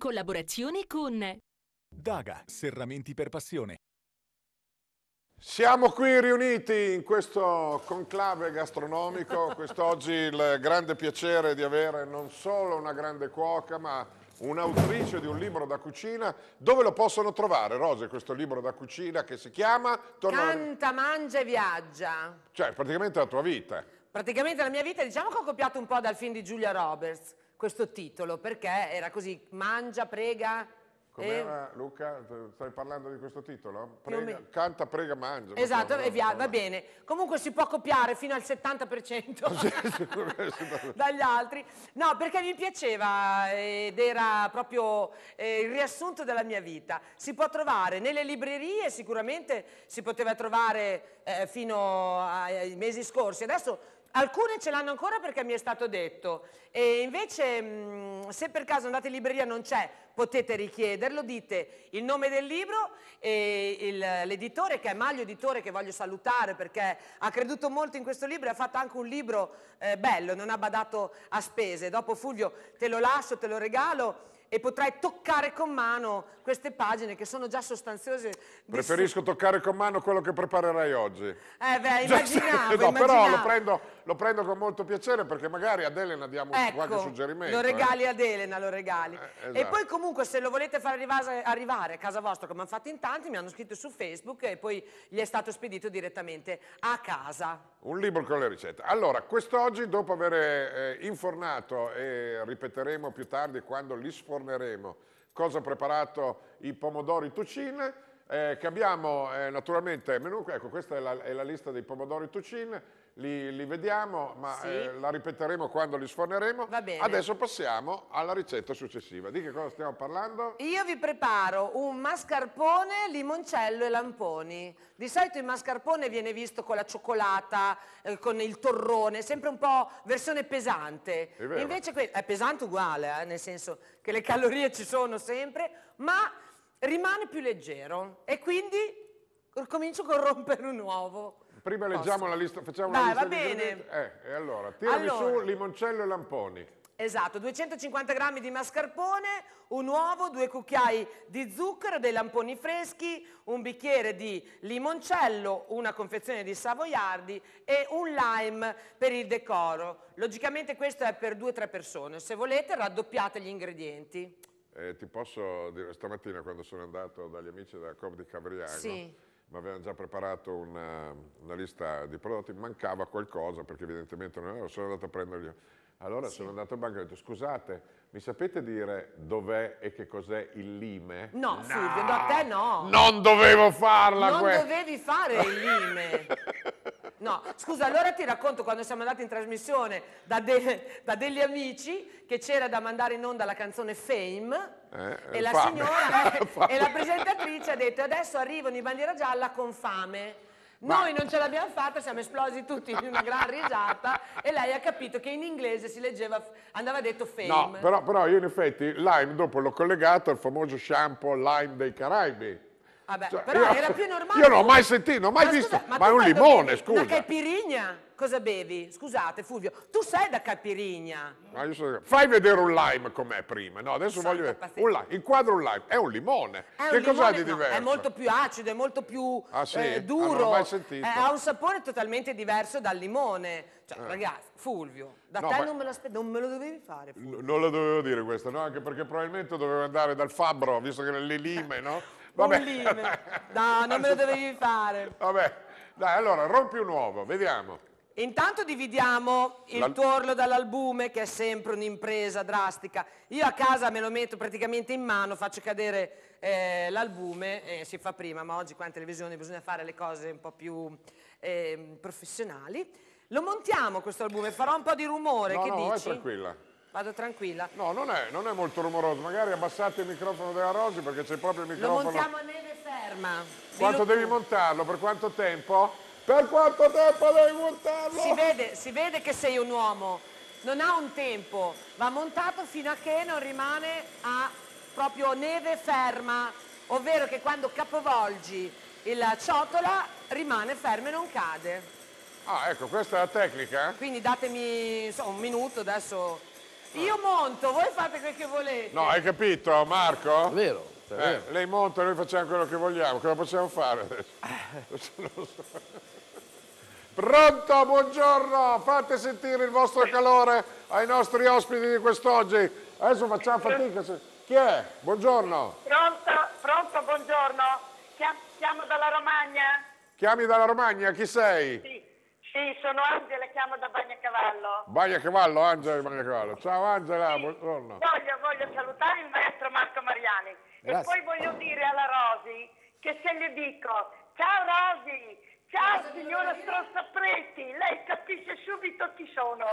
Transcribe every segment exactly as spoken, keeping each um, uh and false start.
collaborazione con Daga, serramenti per passione. Siamo qui riuniti in questo conclave gastronomico, quest'oggi il grande piacere di avere non solo una grande cuoca, ma un'autrice di un libro da cucina. Dove lo possono trovare, Rose, questo libro da cucina che si chiama? Torno Canta, mangia e viaggia. Cioè, praticamente la tua vita. Praticamente la mia vita, diciamo che ho copiato un po' dal film di Julia Roberts, questo titolo, perché era così, mangia, prega... Com'era, eh, Luca? Stai parlando di questo titolo? Prega, me... Canta, prega, mangia. Esatto, e via, va bene. Comunque si può copiare fino al settanta per cento dagli altri. No, perché mi piaceva ed era proprio eh, il riassunto della mia vita. Si può trovare nelle librerie, sicuramente si poteva trovare eh, fino ai mesi scorsi. Adesso alcune ce l'hanno ancora perché mi è stato detto, e invece mh, se per caso andate in libreria non c'è, potete richiederlo, dite il nome del libro e l'editore, che è Maglio Editore, che voglio salutare perché ha creduto molto in questo libro e ha fatto anche un libro eh, bello, non ha badato a spese. Dopo, Fulvio, te lo lascio, te lo regalo e potrai toccare con mano queste pagine che sono già sostanziose. Preferisco toccare con mano quello che preparerai oggi. Eh beh, immaginavo, no, immaginavo. Però lo prendo, lo prendo con molto piacere perché magari ad Elena diamo ecco, qualche suggerimento. Lo regali eh. ad Elena, lo regali. Eh, esatto. E poi comunque se lo volete far arrivare, arrivare a casa vostra, come hanno fatto in tanti, mi hanno scritto su Facebook e poi gli è stato spedito direttamente a casa. Un libro con le ricette. Allora, quest'oggi, dopo aver eh, infornato, e ripeteremo più tardi quando li sforneremo, cosa ha preparato i pomodori Tucin, eh, che abbiamo eh, naturalmente menù. Ecco, questa è la, è la lista dei pomodori Tucin, li, li vediamo, ma sì. eh, la ripeteremo quando li sforneremo. Va bene. Adesso passiamo alla ricetta successiva. Di che cosa stiamo parlando? Io vi preparo un mascarpone, limoncello e lamponi. Di solito il mascarpone viene visto con la cioccolata, eh, con il torrone, sempre un po' versione pesante. È vero. Invece è pesante uguale, eh, nel senso che le calorie ci sono sempre, ma rimane più leggero. E quindi comincio con rompere un uovo. Prima leggiamo Posso? la lista, facciamo Dai, la lista va di bene. ingredienti. Eh, e allora, tirami allora, su limoncello e lamponi. Esatto, duecentocinquanta grammi di mascarpone, un uovo, due cucchiai di zucchero, dei lamponi freschi, un bicchiere di limoncello, una confezione di savoiardi e un lime per il decoro. Logicamente questo è per due o tre persone, se volete raddoppiate gli ingredienti. Eh, ti posso dire, stamattina quando sono andato dagli amici della Coop di Cavriano, sì. mi avevano già preparato una, una lista di prodotti, mancava qualcosa perché evidentemente non ero, sono andato a prenderli. Allora sì. sono andato al banco e ho detto, scusate, mi sapete dire dov'è e che cos'è il lime? No, no. Fulvio, da te no. Non dovevo farla! Non que... dovevi fare il lime. No, scusa, allora ti racconto quando siamo andati in trasmissione da, de da degli amici che c'era da mandare in onda la canzone Fame eh, e la fame. signora eh, e la presentatrice ha detto adesso arrivano i bandiera gialla con fame. Noi Ma... non ce l'abbiamo fatta, siamo esplosi tutti in una gran risata e lei ha capito che in inglese si leggeva, andava detto Fame. No, però, però io in effetti Lime dopo l'ho collegato al famoso shampoo Lime dei Caraibi. Vabbè, cioè, però io, era più normale. Io non ho mai sentito, non ho mai ma visto, scusa, ma, ma è un limone, bevi? scusa. Una caipirinha? Cosa bevi? Scusate, Fulvio, tu sei da caipirinha. Ma io so, fai vedere un lime com'è prima, no? Adesso Santa voglio vedere. Pazienza. Un lime, inquadro un lime, è un limone. È che cos'ha di no, diverso? È molto più acido, è molto più ah, sì? eh, duro. Ah, non ho mai sentito. Eh, ha un sapore totalmente diverso dal limone. Cioè, eh. ragazzi, Fulvio, da no, te ma... non, me lo non me lo dovevi fare, Fulvio. Non lo dovevo dire questo, no? Anche perché probabilmente dovevo andare dal fabbro, visto che le lime, no? Vabbè. Un lime. No, non me lo dovevi fare. Vabbè, dai, allora, rompi un uovo, vediamo. Intanto dividiamo il La... tuorlo dall'albume, che è sempre un'impresa drastica. Io a casa me lo metto praticamente in mano, faccio cadere eh, l'albume, e si fa prima, ma oggi qua in televisione bisogna fare le cose un po' più eh, professionali. Lo montiamo questo albume, farò un po' di rumore, no, che no, dici? vai tranquilla. Vado tranquilla. No, non è, non è molto rumoroso, magari abbassate il microfono della Rosy perché c'è proprio il microfono. Lo montiamo a neve ferma. Quanto devi montarlo? Per quanto tempo? Per quanto tempo devi montarlo? Si vede, si vede che sei un uomo, non ha un tempo, va montato fino a che non rimane a proprio neve ferma, ovvero che quando capovolgi la ciotola rimane ferma e non cade. Ah, ecco, questa è la tecnica? Quindi datemi so, un minuto adesso. Io monto, voi fate quel che volete. No, hai capito, Marco? È vero. È Eh, vero. lei monta e noi facciamo quello che vogliamo. Cosa possiamo fare adesso? Non lo so. Pronto, buongiorno, fate sentire il vostro calore ai nostri ospiti di quest'oggi. Adesso facciamo fatica. se- Chi è? Buongiorno. Pronto, pronto, buongiorno. Chiam- Chiamo dalla Romagna? Chiami dalla Romagna, chi sei? Sì, sì, sono Angela, chiamo da Bagnacavallo. Bagnacavallo, Angela di Bagnacavallo. Ciao Angela, buongiorno. Voglio, voglio salutare il maestro Marco Mariani. Grazie. E poi voglio dire alla Rosi che se le dico, ciao Rosi, ciao signora Strozzapreti, lei capisce subito chi sono.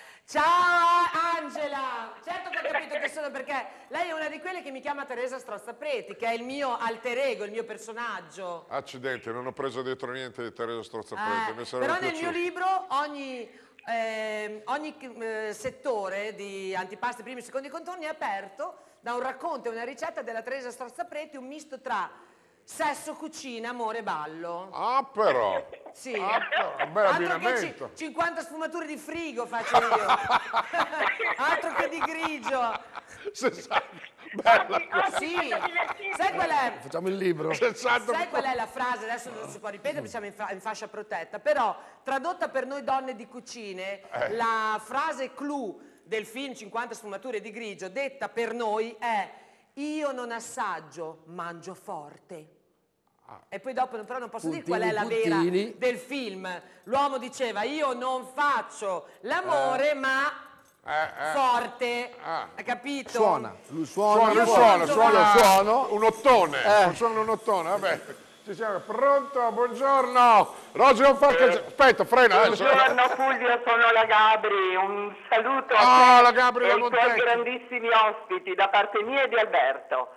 Ciao Angela! Certo che ho capito che sono, perché lei è una di quelle che mi chiama Teresa Strozzapreti, che è il mio alter ego, il mio personaggio. Accidenti, non ho preso dietro niente di Teresa Strozzapreti. Eh, mi sarebbe però nel piaciuto. mio libro ogni, eh, ogni eh, settore di antipasti primi e secondi contorni è aperto da un racconto e una ricetta della Teresa Strozzapreti, un misto tra sesso, cucina, amore e ballo. Ah, però. Sì. Ah, però, un bel Altro che abbinamento. ci- cinquanta sfumature di frigo faccio io. Altro che di grigio. sessanta. Bella. Oggi, oggi Sì. siamo divertiti. Sai qual è? Facciamo il libro. sessanta. Sai qual è la frase? Adesso non si può ripetere perché siamo in, fa- in fascia protetta, però tradotta per noi donne di cucine, la frase clou del film cinquanta sfumature di grigio, detta per noi, è: io non assaggio, mangio forte. E poi dopo però non posso dire qual è la vera Puntini. del film. L'uomo diceva: io non faccio l'amore, ma Eh, eh. forte. Ah. Hai capito? Suona. Lui suona. Suona, lui io suona, suono. suona, Io suono. un ottone. Eh. Suona un ottone, vabbè. Ci siamo. Pronto, buongiorno. Rosi non fa che... Aspetta, frena. eh, Buongiorno Fulvio, sono la Gabri, un saluto Ah, a la te Gabri e da ai tuoi Montecchi. grandissimi ospiti da parte mia e di Alberto.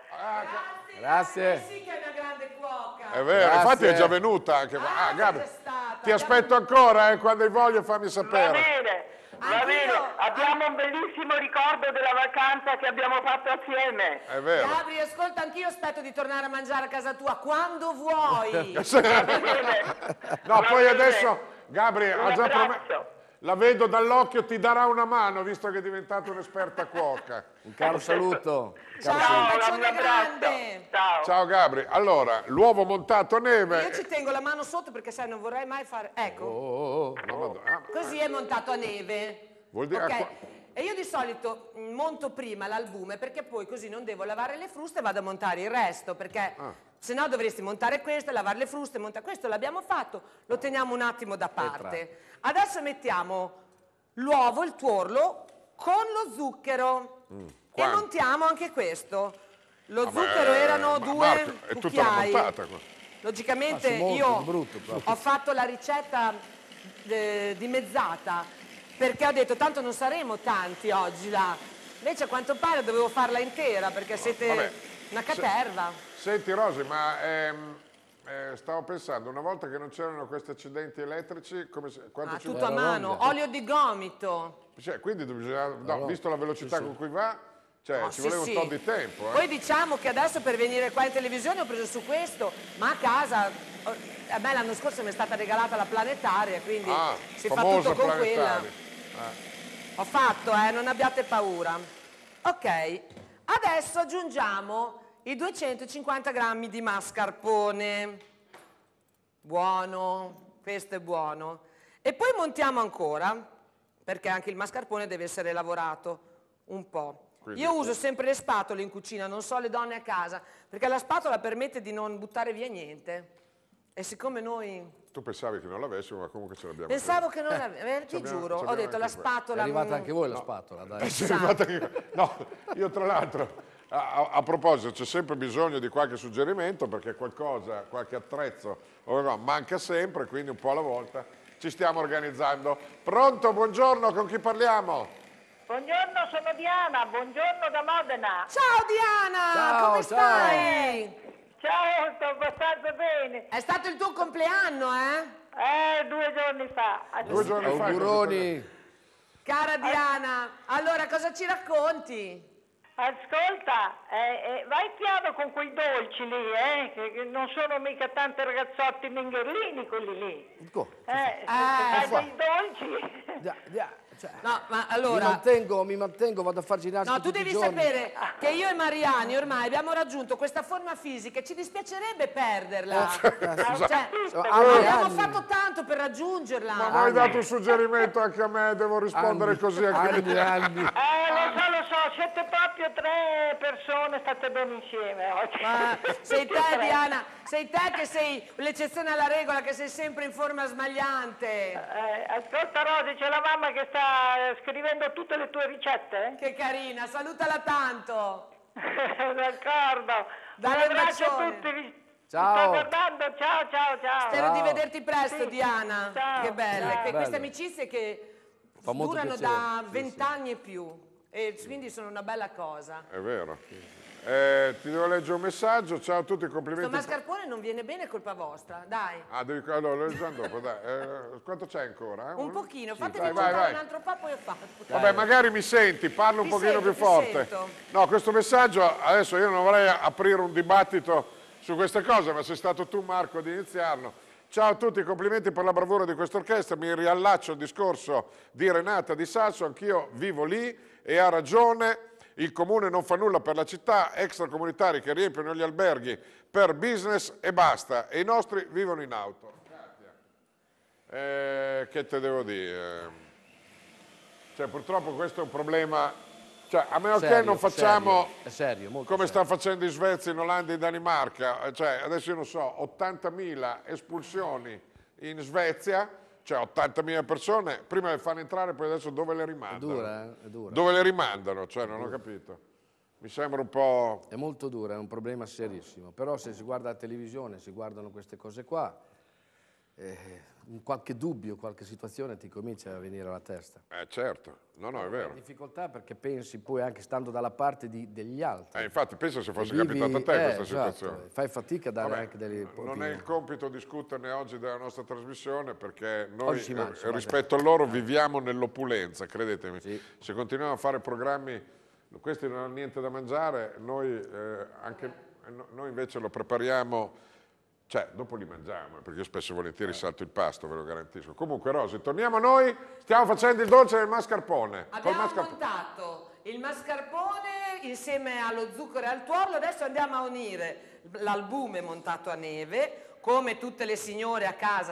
Grazie. Sì che è una grande cuoca. È vero, Grazie. infatti è già venuta anche. Ah, Ah, Gabri, c'è stata. ti aspetto ancora, eh, quando hai voglia fammi Va sapere. bene, va Anch'io. bene, abbiamo un bellissimo ricordo della vacanza che abbiamo fatto assieme. È vero. Gabri, ascolta, anch'io aspetto di tornare a mangiare a casa tua quando vuoi. Va bene. No, Va poi bene. adesso Gabri Un ha già abbraccio. promesso. La vedo dall'occhio, ti darà una mano, visto che è diventata un'esperta cuoca. Un caro saluto. Un caro Ciao, saluto. un un bacione abbraccio. grande. Ciao. Ciao Gabri. Allora, l'uovo montato a neve. Io ci tengo la mano sotto perché sai, non vorrei mai fare... Ecco, Oh, oh, No, Madonna. Ah, così è montato a neve. Vuol dire- Ok? ah, qua- E io di solito mm, monto prima l'albume perché poi così non devo lavare le fruste e vado a montare il resto, perché Ah. se no dovresti montare questo, lavare le fruste, montare questo. L'abbiamo fatto, lo teniamo un attimo da parte. Adesso mettiamo l'uovo, il tuorlo, con lo zucchero e Mm. quanto? montiamo anche questo. Lo ma- zucchero erano ma due Marco, è tutta cucchiai. una montata qua. Logicamente Ah, si monta, io è brutto proprio. ho fatto la ricetta eh, dimezzata perché ho detto tanto non saremo tanti oggi là. Invece a quanto pare dovevo farla intera perché siete Vabbè. una caterva. Senti Rosi, ma ehm, eh, stavo pensando, una volta che non c'erano questi accidenti elettrici, come se, quanto Ah, ci tutto a Bella mano, voglia. olio di gomito. Cioè, quindi bisogna, no, visto la velocità con cui va, cioè, No, ci sì, voleva sì. un po' di tempo. Eh. Poi diciamo che adesso per venire qua in televisione ho preso su questo, ma a casa oh, a me l'anno scorso mi è stata regalata la planetaria, quindi ah, si fa famosa tutto con quella. planetaria. Ho fatto, eh, non abbiate paura. Ok, adesso aggiungiamo i duecentocinquanta grammi di mascarpone. Buono, questo è buono. E poi montiamo ancora, perché anche il mascarpone deve essere lavorato un po'. Quindi- Io uso sempre le spatole in cucina, non so le donne a casa, perché la spatola permette di non buttare via niente. E siccome noi... Tu pensavi che non l'avessimo, ma comunque ce l'abbiamo. Pensavo che non l'avevo, eh, ti abbiamo- giuro, ci ho abbiamo detto la anche quella. È spatola... arrivata mm, anche voi la spatola, dai. Sei arrivata anche- No, io tra l'altro, a, a- a proposito, c'è sempre bisogno di qualche suggerimento perché qualcosa, qualche attrezzo o no, manca sempre, quindi un po' alla volta ci stiamo organizzando. Pronto, buongiorno, con chi parliamo? Buongiorno, sono Diana, buongiorno da Modena. Ciao Diana, Ciao, come ciao. stai? Ciao, sto abbastanza bene. È stato il tuo compleanno, eh? Eh, due giorni fa. Due giorni fa. Auguroni. Cara Diana, allora cosa ci racconti? Ascolta, eh, eh, vai piano con quei dolci lì, eh, che, che non sono mica tanti ragazzotti mingherlini quelli lì. Co- Eh, se Ah, fai fa? dei dolci. Già, già. Cioè, no, ma Mi allora... mantengo, mi mantengo, vado a far ginnastica No, tu tutti i devi giorni. sapere che io e Mariani ormai abbiamo raggiunto questa forma fisica e ci dispiacerebbe perderla. Cioè, Insomma, abbiamo anni. fatto tanto per raggiungerla. Ma mi hai dato un suggerimento anche a me, devo rispondere Anni, così anche anni, anni. Eh, lo so, lo so, siete proprio tre persone, state bene insieme oggi. Ma sei Tutti te, e tre. Diana, sei te che sei l'eccezione alla regola, che sei sempre in forma smagliante. Eh, ascolta Rosy, c'è la mamma che sta scrivendo tutte le tue ricette? Che carina, salutala tanto. D'accordo. Dai Un un abbraccio a bacione. tutti. Vi Ciao. sto guardando, ciao ciao ciao. Spero di Ciao. vederti presto, Sì. Diana. Ciao, Che belle, ciao. che Bello. queste amicizie che Fa molto durano piacere, da sì, vent'anni e più. E quindi sono una bella cosa. È vero. Eh, ti devo leggere un messaggio, ciao a tutti, Questo complimenti. mascarpone non viene bene, è colpa vostra, dai. Ah, devi, allora lo leggiamo dopo, dai. Eh, quanto c'è ancora? eh? Un Uno? pochino, fatevi Vai, vai, contare vai. un altro po', poi ho fatto. Vabbè, magari mi senti, parlo un Ti pochino sento, più ti forte. sento. No, questo messaggio, adesso io non vorrei aprire un dibattito su queste cose, ma sei stato tu, Marco, ad iniziarlo. Ciao a tutti, complimenti per la bravura di questa orchestra, mi riallaccio al discorso di Renata Di Sasso, anch'io vivo lì e ha ragione, il comune non fa nulla per la città, extracomunitari che riempiono gli alberghi per business e basta, e i nostri vivono in auto. Eh, che te devo dire? Cioè, purtroppo questo è un problema, cioè, a meno che Serio, non facciamo... serio, è serio, molto come serio. stanno facendo in Svezia, in Olanda e in Danimarca, cioè adesso io non so, ottantamila espulsioni in Svezia, cioè ottantamila persone, prima le fanno entrare, poi adesso dove le È rimandano? dura, eh? È dura. Dove le rimandano? Cioè non ho capito. Mi sembra un po'... È molto dura, è un problema serissimo. Però se si guarda la televisione, si guardano queste cose qua, eh, in qualche dubbio, qualche situazione ti comincia a venire alla testa. Eh certo, no no è vero. Hai difficoltà perché pensi poi anche stando dalla parte di- degli altri. Eh, infatti penso se fosse Vivi- capitato a te eh, questa esatto, situazione. Fai fatica a dare Vabbè, anche delle... non è opinioni. il compito discuterne oggi della nostra trasmissione perché noi Oggi si mangia, eh, vai, rispetto a loro viviamo nell'opulenza, credetemi. Sì. Se continuiamo a fare programmi, questi non hanno niente da mangiare, noi, eh, anche, eh, no- noi invece lo prepariamo, cioè dopo li mangiamo, perché io spesso e volentieri salto il pasto, ve lo garantisco. Comunque Rosy, torniamo a noi, stiamo facendo il dolce del mascarpone. Col Abbiamo mascarpone. montato il mascarpone insieme allo zucchero e al tuorlo, adesso andiamo a unire l'albume montato a neve, come tutte le signore a casa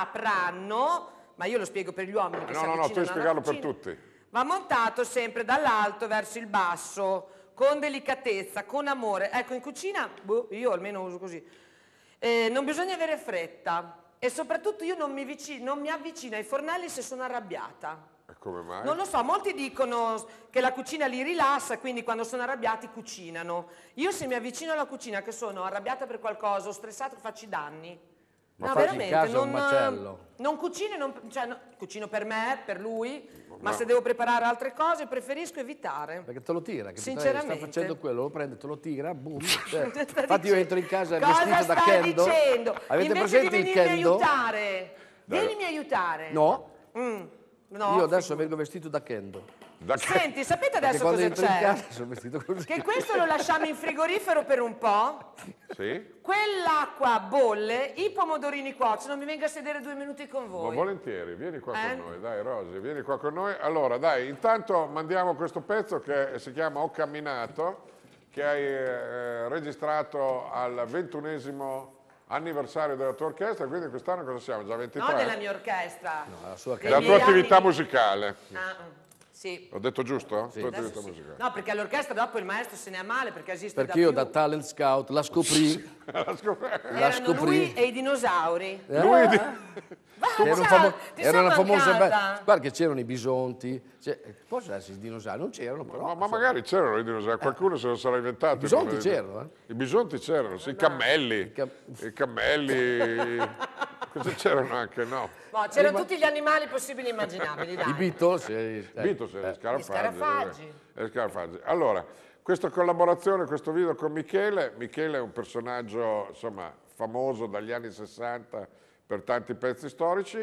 sapranno, ma io lo spiego per gli uomini che No, si no, no, avvicinano tu alla spiegarlo per cucina. tutti. Va montato sempre dall'alto verso il basso, con delicatezza, con amore. Ecco, in cucina, boh, io almeno uso così, eh, non bisogna avere fretta e soprattutto io non mi, vicino, non mi avvicino ai fornelli se sono arrabbiata. E come mai? Non lo so, molti dicono che la cucina li rilassa, quindi quando sono arrabbiati cucinano. Io se mi avvicino alla cucina che sono arrabbiata per qualcosa o stressata faccio i danni. Ma no, facci in veramente, casa non, un macello. non cucino, non- cioè, no, cucino per me, per lui, ma no. se devo preparare altre cose preferisco evitare. Perché te lo tira, che Sinceramente. sta facendo quello, lo prende, te lo tira, boom. cioè. Cosa stai Infatti io dicendo? entro in casa Cosa vestito da stai Kendo. dicendo? Avete Invece presente di il venirmi a Kendo? aiutare, vienimi a aiutare. No, Mm, no, io adesso figurati. vengo vestito da Kendo. Da che- Senti, sapete Perché adesso quando cosa entro in c'è? casa sono vestito così. Che questo lo lasciamo in frigorifero per un po', Sì? quell'acqua bolle, i pomodorini cuociono, mi venga a sedere due minuti con Ma voi. volentieri, vieni qua Eh? con noi, dai Rosy, vieni qua con noi. Allora, dai, intanto mandiamo questo pezzo che si chiama Ho camminato, che hai eh, registrato al ventunesimo anniversario della tua orchestra, quindi quest'anno cosa siamo? Già ventitré? Non della mia orchestra. No, la sua Dei Della miei tua attività anni- musicale. Ah, mm, sì. Ho detto giusto? Sì. Tua Adesso attività sì. musicale. No, perché all'orchestra dopo il maestro se ne ha male perché esiste Perché da io più. da talent scout la scoprì. La scoperta. la Erano scoprì. lui e i dinosauri. Eh? Lui di- Va, Era, un ciao, famo- ti era sono una famosa... mancata. be- Guarda che c'erano i bisonti. Cioè, possono essere i dinosauri? Non c'erano però. Ma, ma magari c'erano i dinosauri, qualcuno se lo sarà inventato. I bisonti come- c'erano, eh? I bisonti c'erano, sì, i cammelli. I cam- I cammelli. Cosa c'erano anche? No. No, c'erano tutti gli animali possibili e immaginabili, dai. I Beatles. eh, eh. Beatles e gli scarafaggi. scarafaggi. eh, gli scarafaggi. Allora, questa collaborazione, questo video con Michele. Michele è un personaggio, insomma, famoso dagli anni sessanta per tanti pezzi storici.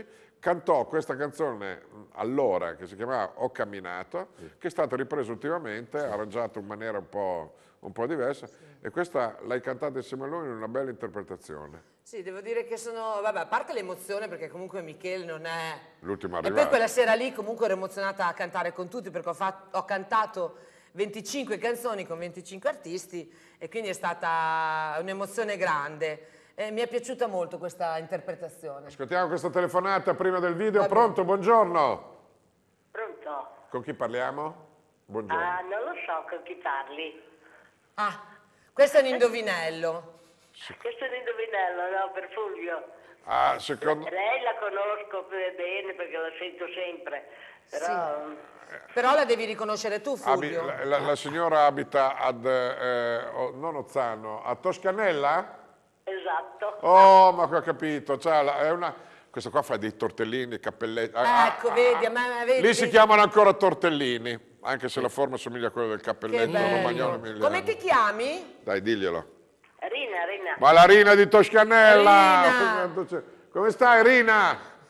cantò questa canzone allora che si chiamava Ho camminato, sì. che è stata ripresa ultimamente, sì. arrangiata in maniera un po', un po' diversa, sì. e questa l'hai cantata insieme a lui in una bella interpretazione. Sì, devo dire che sono, vabbè, a parte l'emozione, perché comunque Michele non è... l'ultimo E arrivato. poi quella sera lì comunque ero emozionata a cantare con tutti, perché ho, fatto, ho cantato venticinque canzoni con venticinque artisti, e quindi è stata un'emozione grande. E mi è piaciuta molto questa interpretazione. Ascoltiamo questa telefonata prima del video. Va Pronto, bene. Buongiorno. Pronto? Con chi parliamo? Buongiorno. Ah, non lo so con chi parli. Ah, questo è un indovinello. Questo è un indovinello, no, per Fulvio. Ah, secondo... Lei la conosco bene perché la sento sempre, però... Sì. Però la devi riconoscere tu, Fulvio. Abi, la, la, la signora abita ad, eh, non Ozzano, a Toscanella? Esatto. Oh, ma ho capito, cioè, è una... questa qua fa dei tortellini, cappelletti. Ecco, ah, vedi, a me vedi. Lì si chiamano ancora tortellini, anche se la forma somiglia a quella del cappelletto romagnolo. Come ti chiami? Dai, diglielo. Rina, Rina. Ma la Rina di Toscanella! Rina. Come stai, Rina?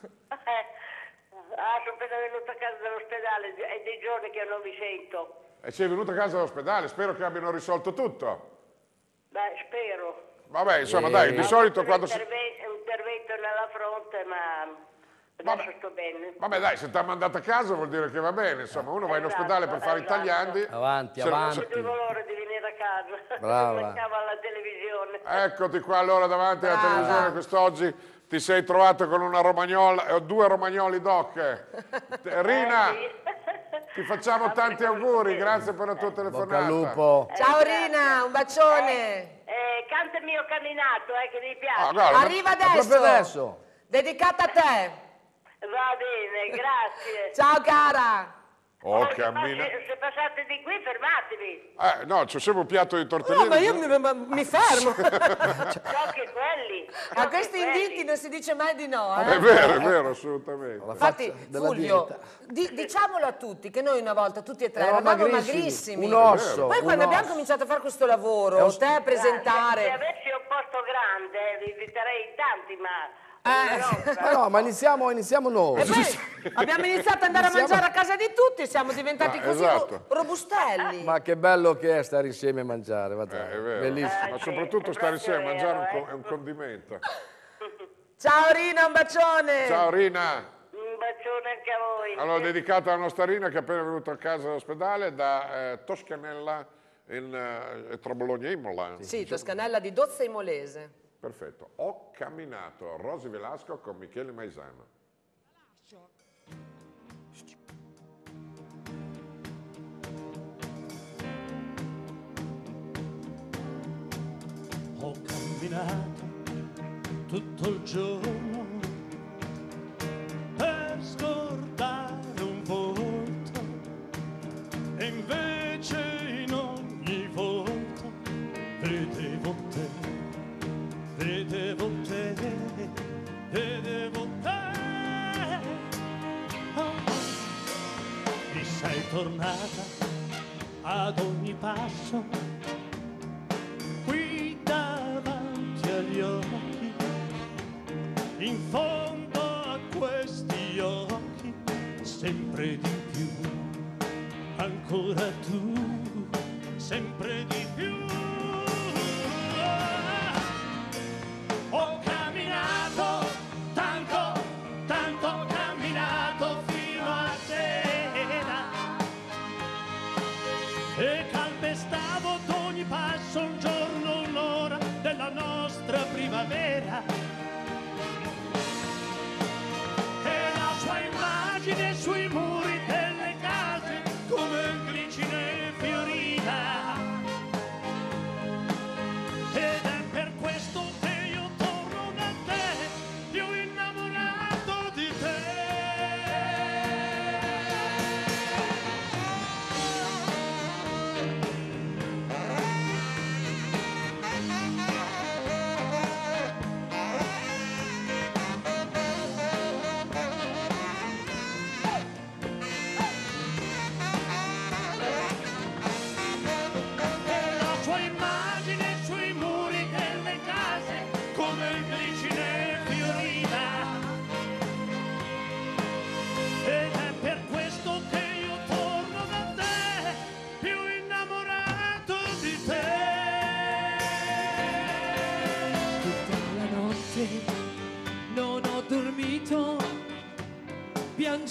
Ah, sono appena venuta a casa dall'ospedale, è dei giorni che non mi sento. E sei venuta a casa dall'ospedale, spero che abbiano risolto tutto. Beh, spero. Vabbè, insomma, Eh. dai, di solito un quando si... intervento, un intervento nella fronte, ma adesso Vabbè. sto bene. Vabbè, dai, se ti ha mandato a casa vuol dire che va bene, insomma, uno va in Esatto, ospedale per fare i esatto. tagliandi. Avanti, Se- avanti. Non vedevo l'ora di venire a casa. Brava. Mancava la televisione. Eccoti qua allora davanti alla Brava. televisione quest'oggi. Ti sei trovato con una romagnola, eh, due romagnoli doc. Rina, Eh, sì. ti facciamo tanti auguri, grazie per la tua Bocca al telefonata. lupo. Ciao Rina, un bacione. Eh, cantami Ho camminato, eh, che mi piace. Ah, guarda, Arriva Ma proprio adesso. adesso. Dedicata a te. Va bene, grazie. Ciao cara. Oh, Poi se, cammina. passi- se passate di qui, fermatevi. Eh, no, c'è sempre un piatto di tortellini. No, ma io mi, ma- mi fermo. So che quelli. A so questi che quelli. inviti non si dice mai di no. È Eh? vero, è vero, assolutamente. La Infatti, faccia della Fulvio, dieta. di- diciamolo a tutti che noi una volta, tutti e tre, Eravamo eravamo magrissimi, magrissimi. un osso. Poi un quando abbiamo osso. cominciato a fare questo lavoro, È un- te a Se, se presentare... avessi un posto grande, vi inviterei tanti, ma... Eh. però- Ma no, ma iniziamo, iniziamo noi. E poi abbiamo iniziato ad andare a Iniziamo- mangiare a casa di tutti e siamo diventati Ah, così esatto. ro- robustelli. Ma che bello che è stare insieme e mangiare, va Eh, bene. è vero. Bellissimo. Ma sì, soprattutto è stare insieme a proprio mangiare un vero, co- è un condimento. Ciao Rina, un bacione. Ciao Rina. Un bacione anche a voi. Allora, dedicata alla nostra Rina che è appena venuta a casa dall'ospedale da eh, Toscanella in, eh, tra Bologna e Imola. Sì, Toscanella di Dozza e Molese. Perfetto. Ho camminato. Rosy Velasco con Michele Maisano. Ho camminato tutto il giorno per scordare un volto e invece in ogni volto vedevo te, vedevo te, vedevo te. Oh, mi sei tornata ad ogni passo qui davanti agli occhi, in fondo a questi occhi, sempre di più, ancora tu, sempre di più. Ho camminato tanto, tanto ho camminato fino a sera e calpestavo ad ogni passo un giorno, un'ora della nostra primavera. E la sua immagine sui muri delle case come glicine fiorita. Ed è per questo che io torno da te, più innamorato di te.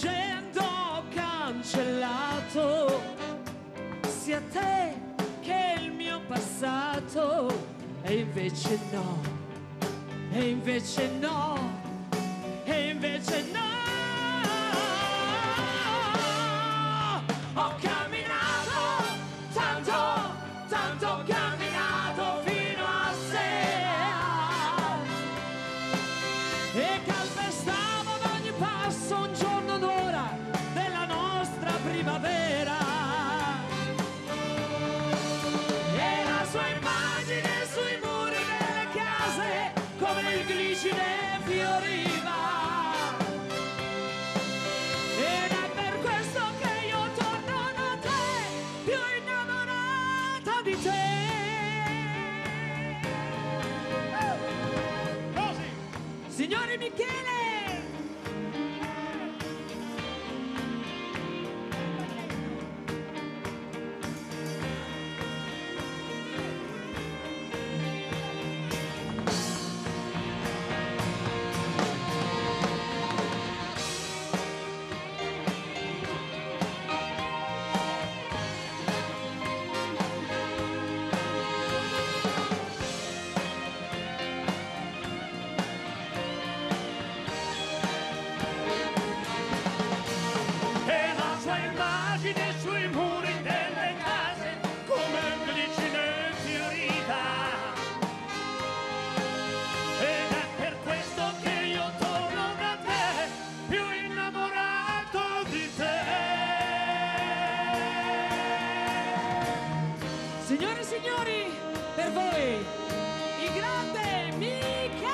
leggendo ho cancellato sia te che il mio passato, e invece no, e invece no, e invece no. Ho camminato tanto, tanto ho camminato fino a sé, e calpestavo ad ogni passo un giorno d'ora della nostra primavera, e la sua immagine sui muri delle case come il glicine fioriva, ed è per questo che io torno da te più innamorata di te. Signore Michele! E la sua immagine sui muri delle case come un glicine fiorita, ed è per questo che io torno da te più innamorato di te. Signore e signori, per voi il grande Michele!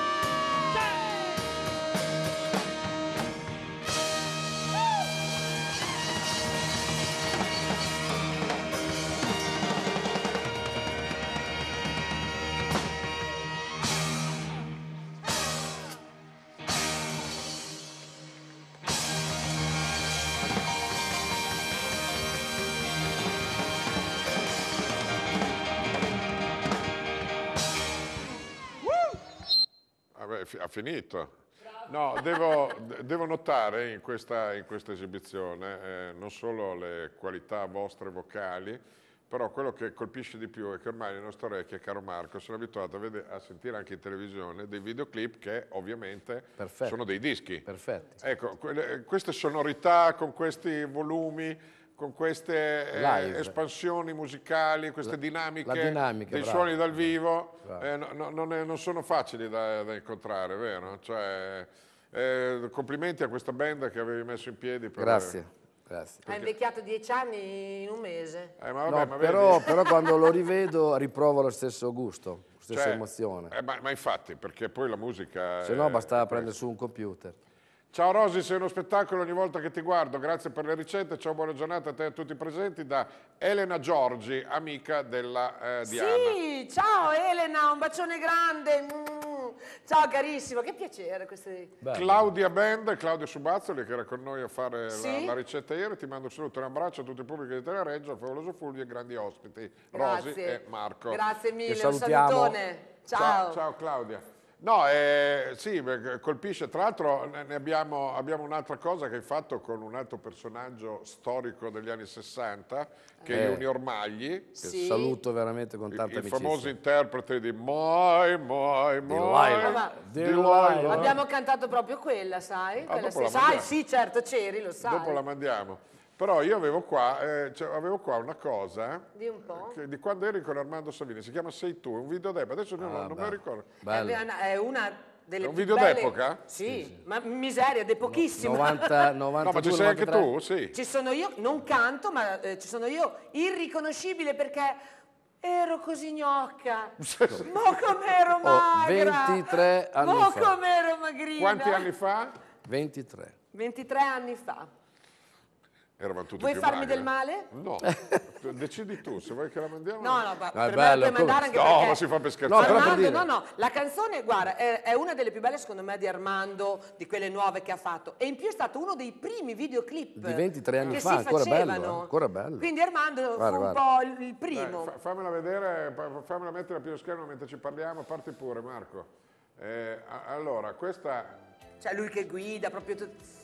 Vabbè, fi- ha finito. No, devo, de- devo notare in questa, in questa esibizione eh, non solo le qualità vostre vocali, però quello che colpisce di più è che ormai le nostre orecchie, caro Marco, sono abituate a, vede- a sentire anche in televisione dei videoclip che ovviamente Perfetto. sono dei dischi. Perfetti. Ecco, quelle- queste sonorità con questi volumi, con queste eh, Live. espansioni musicali, queste dinamiche, la dinamica, dei bravo. suoni dal vivo, Bravo. eh, no- no- non, è- non sono facili da, da incontrare, vero? Cioè, eh, complimenti a questa band che avevi messo in piedi. Per, Grazie, grazie. Ha invecchiato dieci anni in un mese. Eh, ma vabbè, No, ma però, vedi? però quando lo rivedo riprovo lo stesso gusto, la stessa Cioè, emozione. eh, ma, ma infatti, perché poi la musica... Se no è- bastava è prendere su un computer. Ciao Rosy, sei uno spettacolo ogni volta che ti guardo, grazie per le ricette, ciao, buona giornata a te e a tutti i presenti, da Elena Giorgi, amica della eh, Diana. Sì, ciao Elena, un bacione grande. Mm. Ciao carissimo, che piacere queste... Claudia Band, Claudio Subazzoli che era con noi a fare Sì? la, la ricetta ieri, ti mando un saluto e un abbraccio a tutto il pubblico di Telereggio, a Favoloso Fulvio e grandi ospiti, Rosy Grazie. e Marco. Grazie mille, un salutiamo. salutone. Ciao, Ciao. ciao Claudia. No, eh, sì, beh, colpisce. Tra l'altro ne ne abbiamo, abbiamo un'altra cosa che hai fatto con un altro personaggio storico degli anni sessanta, che è Eh. Junior Magli, Che Sì. saluto veramente con il, tanta il amicizia. famoso interprete di Moi, Moi, Moi. Delilah. Delilah. Delilah. Abbiamo cantato proprio quella, sai? Quella dopo la stessa. mandiamo. Sai, sì, certo, c'eri, lo sai. Dopo la mandiamo. Però io avevo qua, eh, cioè, avevo qua una cosa Di un po'. che- di quando eri con Armando Savini, si chiama Sei tu, è un video d'epoca, adesso non, Ah, non me lo bello. ricordo. Bello. È una- È una delle È un più video belle- d'epoca? Sì, ma miseria, di pochissimo. novanta, No, ma novantadue, ci sei anche novantatré. tu, sì. Ci sono io, non canto, ma eh, ci sono io irriconoscibile perché ero così gnocca. Mo com'ero Oh, magra. ventitré anni Mo fa. com'ero magrina. Quanti anni fa? ventitré. ventitré anni fa. Eravamo tutti Vuoi più farmi magri. del male? No, decidi tu, se vuoi che la mandiamo. No, no, ma No, è per me bello, la puoi mandare come- anche No, perché... ma si fa per scherzare. No, però per Armando, dire- no, no, la canzone, guarda, è, è una delle più belle secondo me di Armando, di quelle nuove che ha fatto. E in più è stato uno dei primi videoclip Di ventitré anni che fa, si ancora bello, facevano. eh, ancora bello. Quindi Armando Guarda, fu un guarda. po' il, il Dai, primo. fa- fammela vedere, pa- fammela mettere a più schermo mentre ci parliamo, parti pure Marco. Eh, a- allora, questa... Cioè lui che guida, proprio tutto...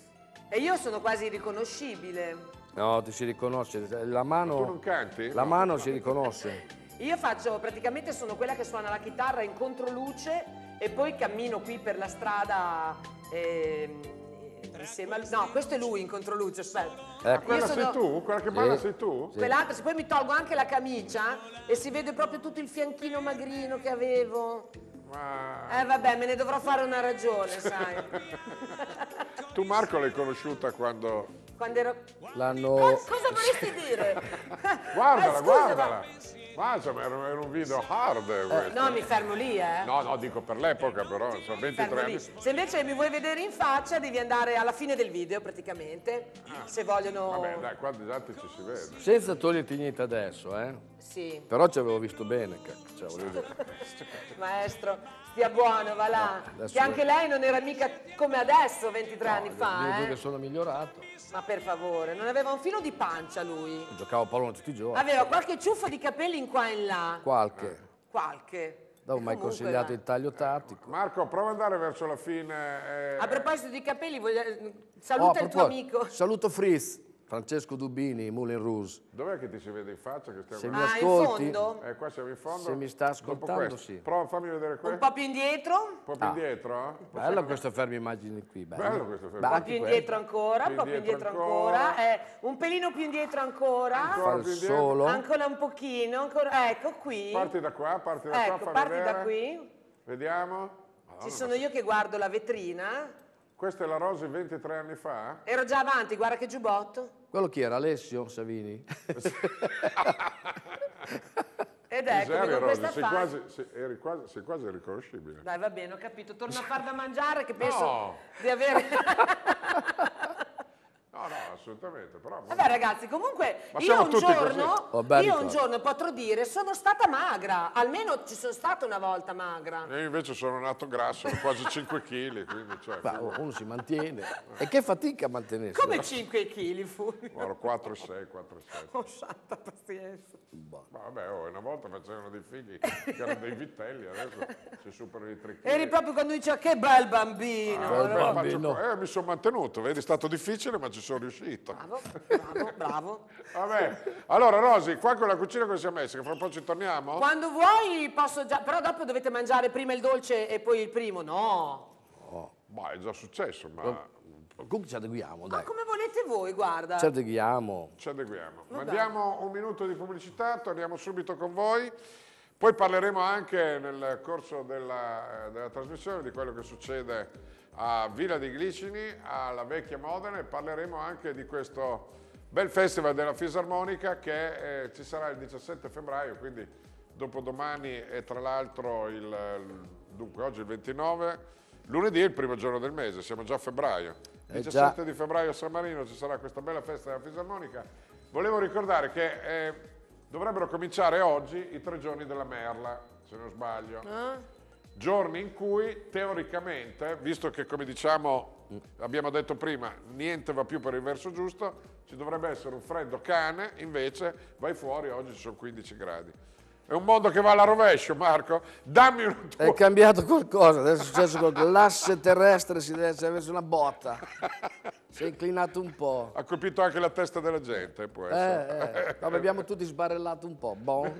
E io sono quasi irriconoscibile. No, ti si riconosce. La mano, Tu non canti? la No. mano si riconosce. Io faccio, praticamente sono quella che suona la chitarra in controluce e poi cammino qui per la strada ehm, insieme al... No, questo è lui in controluce, aspetta. Ecco. Quella Io sei sono- tu? Quella che balla Sì. sei tu? Sì. Quell'altra, se poi mi tolgo anche la camicia e si vede proprio tutto il fianchino magrino che avevo. Ma Eh vabbè, me ne dovrò fare una ragione, sai. tu Marco l'hai conosciuta quando... Quando ero... L'hanno... Co- cosa vorresti dire? Guardala, Eh, scusa, guardala! ma- Ma insomma era, era un video hard questo. No, mi fermo lì, eh. No, no, dico per l'epoca però, sono Fermo ventitré lì. anni. Se invece mi vuoi vedere in faccia, devi andare alla fine del video, praticamente. Se vogliono... Vabbè, dai, qua di già ci si vede. Senza toglierti niente adesso, eh. Sì. Però ci avevo visto bene, cacchio, cioè, voglio dire. Maestro, stia buono, va là. adesso- Che anche lei non era mica come adesso, ventitré anni fa, Io eh. che sono migliorato. Ma per favore, non aveva un filo di pancia lui. Giocavo a pallone tutti i giorni. Aveva qualche ciuffo di capelli in qua e in là. Qualche. Qualche. Dopo mi hai Comunque, consigliato va. il taglio tattico. Marco, prova ad andare verso la fine. eh, A proposito di capelli, voglio... Oh, saluta a il tuo proposito, amico. Saluto Fritz, Francesco Dubini, Moulin Rouge. Dov'è che ti si vede in faccia? Che stiamo Se mi Ah, in ascolti, fondo? Eh, qua siamo in fondo. se mi sta Dopo ascoltando, questo. sì. Prova, fammi vedere Un questo. po' più indietro, Un po' più Ah. indietro? Bello questo fermo immagini qui. Bello, Bello questo fermo. Beh, un po' anche più questo. indietro ancora, un Più po' più indietro indietro ancora. ancora, eh, un pelino più indietro ancora, Ancora. Fa il più indietro. solo. ancora un pochino, ancora, ecco qui. Parti da qua, parti da qua, Ecco, fammi parti vedere. da qui. Vediamo. Ci Madonna, sono ma- io che guardo la vetrina. Questa è la Rosy ventitré anni fa? Ero già avanti, guarda che giubbotto. Quello chi era? Alessio Savini? Ed eccomi Miseria, con Rosy, questa sei faccia. quasi, sei, eri quasi, sei quasi riconoscibile. Dai, va bene, ho capito. Torno a far da mangiare che penso No. di avere... No, no, assolutamente. Però, Vabbè ragazzi, comunque Ma io siamo un tutti giorno, Ho ben io un ricordo. giorno potrò dire sono stata magra, almeno ci sono stata una volta magra. Io invece sono nato grasso, ho quasi cinque chili, quindi cioè, Beh, uno si mantiene. E che fatica a mantenersi. Come cinque chili fu? ero quattro virgola sei, quattro virgola sette. Oh, santa pazienza. Ma vabbè, oh, una volta facevano dei figli che erano dei vitelli, adesso si superano i tre chili. Eri proprio quando diceva che bel bambino. Ah, Bel beh, bambino. faccio- eh, mi sono mantenuto, vedi, è stato difficile, ma ci sono riuscito. Bravo, bravo, bravo. Vabbè, allora Rosy, qua con la cucina come siamo messi? Che fra un po' ci torniamo? Quando vuoi posso già, però dopo dovete mangiare prima il dolce e poi il primo, no. Ma è già successo, ma Comunque ci adeguiamo, Ma dai. come volete voi, guarda. Ci adeguiamo. ci adeguiamo. Vabbè. Mandiamo un minuto di pubblicità, torniamo subito con voi. Poi parleremo anche nel corso della, della trasmissione di quello che succede a Villa dei Glicini, alla vecchia Modena, e parleremo anche di questo bel festival della fisarmonica che eh, ci sarà il diciassette febbraio, quindi dopodomani e tra l'altro il, dunque oggi è il ventinove, lunedì è il primo giorno del mese, siamo già a febbraio. Eh diciassette già. di febbraio a San Marino ci sarà questa bella festa della fisarmonica. Volevo ricordare che eh, dovrebbero cominciare oggi i tre giorni della Merla, se non sbaglio. Eh? Giorni in cui teoricamente, visto che come diciamo, abbiamo detto prima, niente va più per il verso giusto, ci dovrebbe essere un freddo cane, invece vai fuori, oggi ci sono quindici gradi. È un mondo che va alla rovescio, Marco. Dammi un tuo... È cambiato qualcosa, adesso è successo qualcosa. L'asse terrestre si deve essere messo una botta. Si è inclinato un po'. Ha colpito anche la testa della gente, può essere. Eh, eh. Vabbè, abbiamo tutti sbarellato un po'. Bon.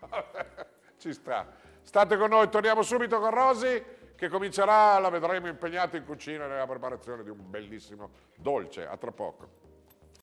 Ci sta. State con noi, torniamo subito con Rosy, che comincerà, la vedremo impegnata in cucina nella preparazione di un bellissimo dolce. A tra poco.